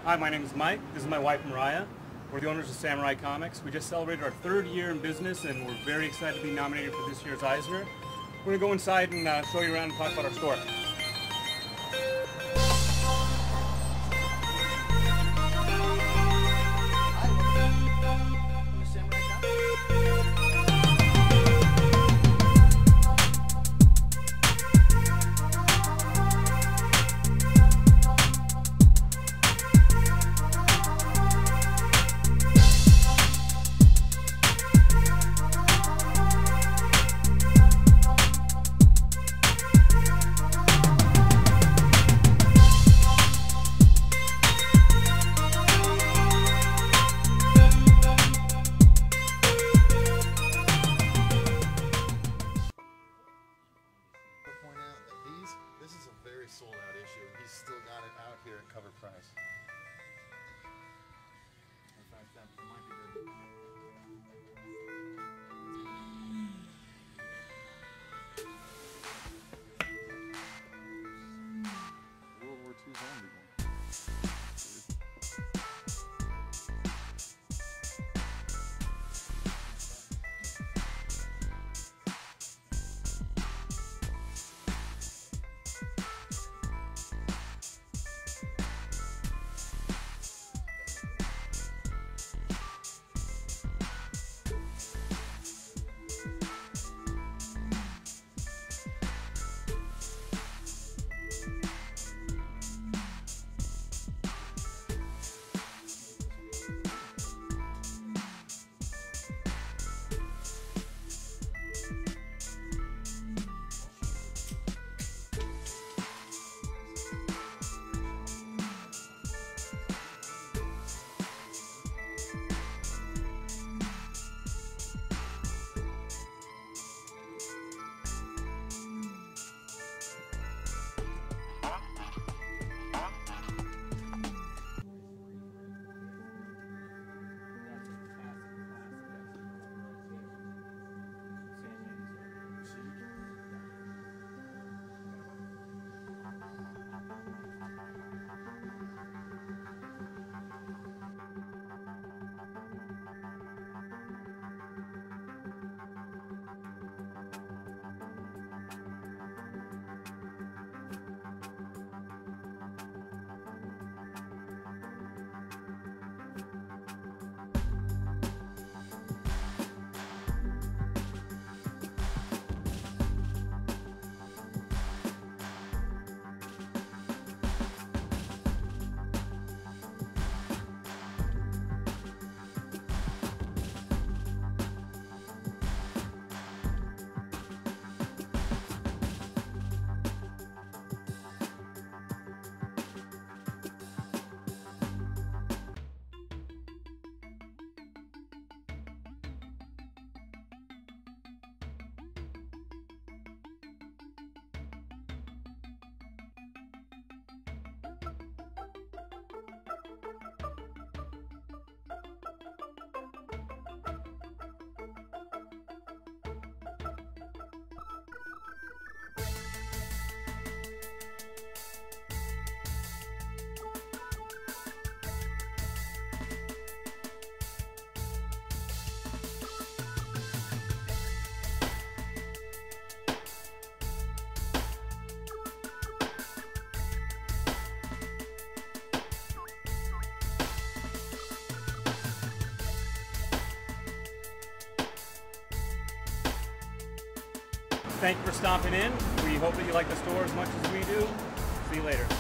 Hi, my name is Mike. This is my wife, Mariah. We're the owners of Samurai Comics. We just celebrated our 3rd year in business, and we're very excited to be nominated for this year's Eisner. We're going to go inside and show you around and talk about our store. This is a very sold out issue, and he's still got it out here at cover price. In fact, that might be good. World War II zombie one. Thank you for stopping in. We hope that you like the store as much as we do. See you later.